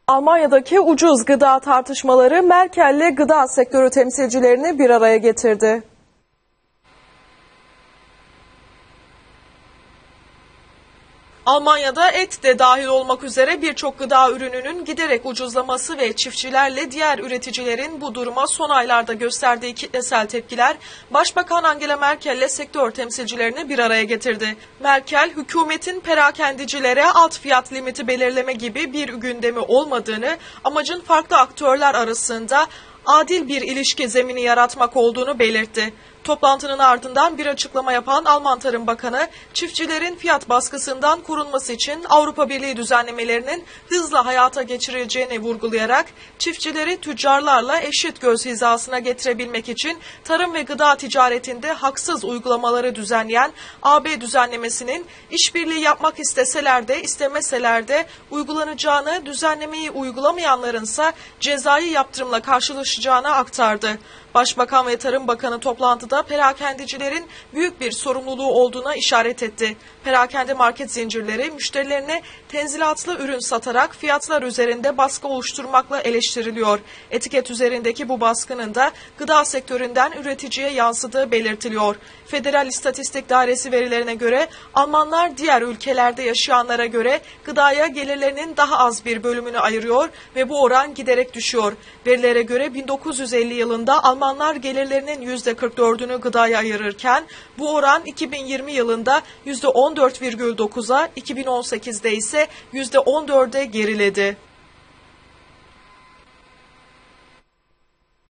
Almanya'daki ucuz gıda tartışmaları Merkel'le gıda sektörü temsilcilerini bir araya getirdi. Almanya'da et de dahil olmak üzere birçok gıda ürününün giderek ucuzlaması ve çiftçilerle diğer üreticilerin bu duruma son aylarda gösterdiği kitlesel tepkiler Başbakan Angela Merkel'le sektör temsilcilerini bir araya getirdi. Merkel, hükümetin perakendicilere alt fiyat limiti belirleme gibi bir gündemi olmadığını, amacın farklı aktörler arasında adil bir ilişki zemini yaratmak olduğunu belirtti. Toplantının ardından bir açıklama yapan Alman Tarım Bakanı, çiftçilerin fiyat baskısından korunması için Avrupa Birliği düzenlemelerinin hızla hayata geçirileceğini vurgulayarak, çiftçileri tüccarlarla eşit göz hizasına getirebilmek için tarım ve gıda ticaretinde haksız uygulamaları düzenleyen AB düzenlemesinin işbirliği yapmak isteseler de istemeseler de uygulanacağını, düzenlemeyi uygulamayanlarınsa cezai yaptırımla karşılaşacağını aktardı. Başbakan ve Tarım Bakanı toplantıda perakendicilerin büyük bir sorumluluğu olduğuna işaret etti. Perakende market zincirleri müşterilerine tenzilatlı ürün satarak fiyatlar üzerinde baskı oluşturmakla eleştiriliyor. Etiket üzerindeki bu baskının da gıda sektöründen üreticiye yansıdığı belirtiliyor. Federal İstatistik Dairesi verilerine göre Almanlar diğer ülkelerde yaşayanlara göre gıdaya gelirlerinin daha az bir bölümünü ayırıyor ve bu oran giderek düşüyor. Verilere göre 1950 yılında Almanlar gelirlerinin %44'ünü gıdaya ayırırken bu oran 2020 yılında %14,9'a, 2018'de ise %14'e geriledi.